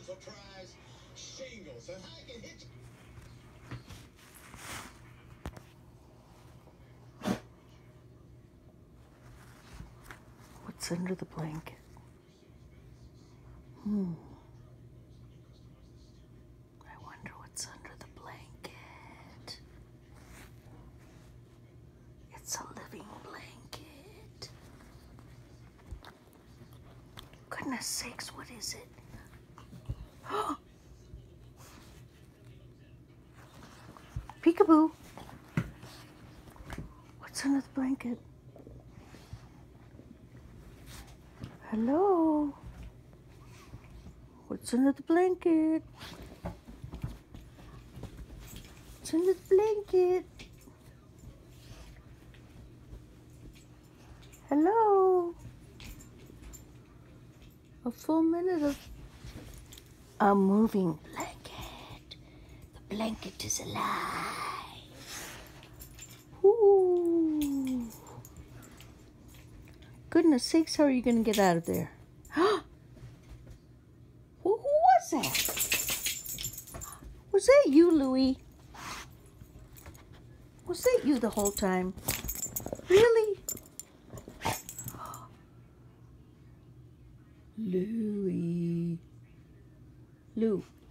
Surprise shingles. And I can hit What's under the blanket? I wonder what's under the blanket. It's a living blanket. Goodness sakes, what is it? Peekaboo. What's under the blanket? Hello? What's under the blanket? What's under the blanket? Hello? A full minute of a moving blanket. The blanket is alive. Ooh. Goodness sakes, how are you going to get out of there? Who was that? Was that you, Louie? Was that you the whole time? Really? Louie. Lou.